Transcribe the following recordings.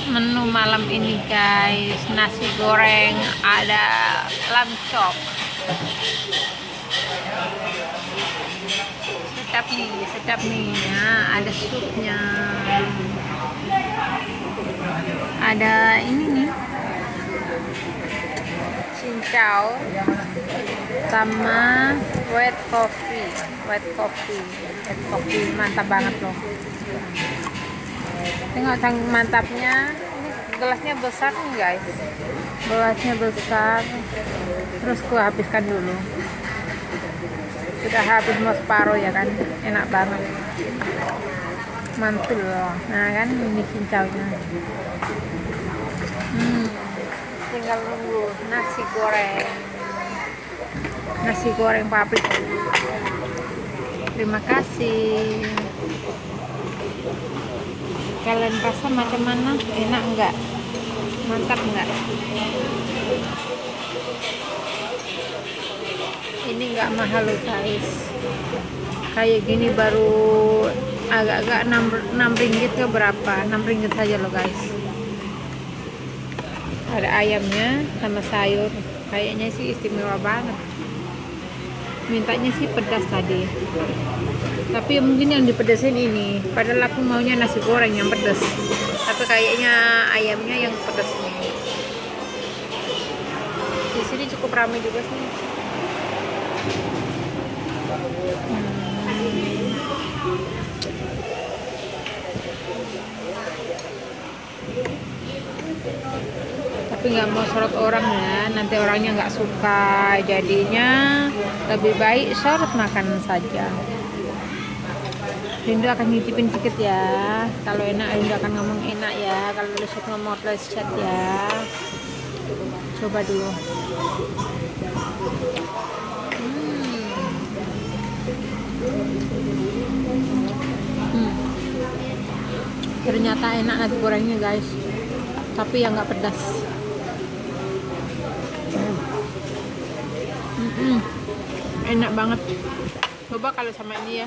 Menu malam ini guys, nasi goreng, ada lamb chop. Sedap nih ya, ada supnya. Ada ini nih, cincau sama white coffee mantap banget loh. Tengok mantapnya, ini gelasnya besar nih guys, gelasnya besar. Terus ku habiskan dulu, sudah habis mau separuh ya kan, enak banget, mantul loh. Nah kan ini cincaunya. Tinggal nunggu nasi goreng pabrik. Terima kasih. Kalian rasa macam mana? Enak enggak? Mantap enggak? Ini enggak mahal loh guys, kayak gini baru agak-agak 6 ringgit ke berapa, 6 ringgit saja loh guys. Ada ayamnya sama sayur, kayaknya sih istimewa banget. Mintanya sih pedas tadi, tapi mungkin yang dipedesin ini, padahal aku maunya nasi goreng yang pedas, tapi kayaknya ayamnya yang pedas nih. Di sini cukup ramai juga sih. Tapi nggak mau sorot orang ya, nanti orangnya nggak suka, jadinya lebih baik sorot makanan saja. Rindu akan ngicipin sedikit ya, kalau enak Rindu akan ngomong enak ya, kalau lezat ngomong lezat ya. Coba dulu. Ternyata enak nasi gorengnya guys, tapi yang nggak pedas. Enak banget. Coba kalau sama ini ya.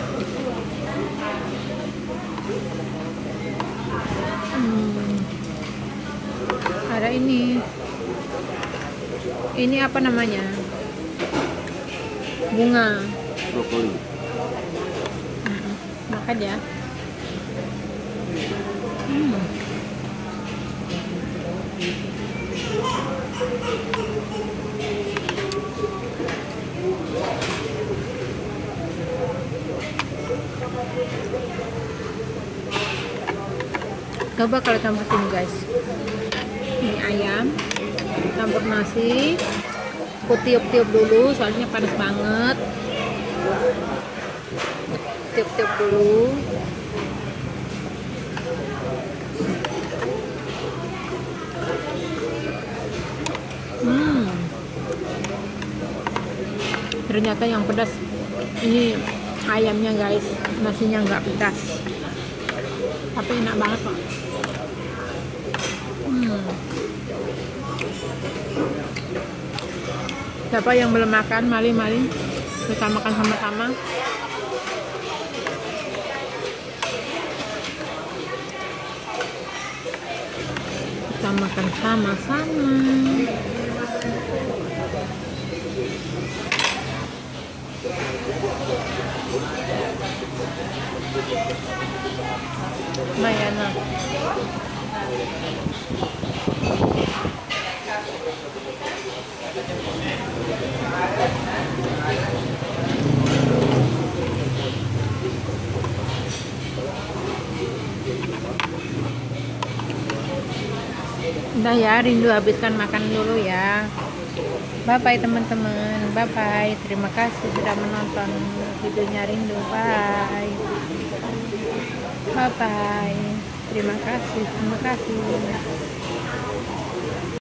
Ada ini apa namanya, bunga brokoli. Makan ya. Coba kalau campur sini guys, ini ayam campur nasi, aku tiup-tiup dulu soalnya panas banget. Tiup-tiup dulu. Ternyata yang pedas ini ayamnya guys, nasinya nggak pedas, tapi enak banget kok. Siapa yang belum makan, mari kita makan sama-sama. Kita makan sama-sama. Mayana. Udah ya, Rindu habiskan makan dulu ya. Bye bye teman-teman, bye bye. Terima kasih sudah menonton videonya Rindu. Bye bye. Terima kasih.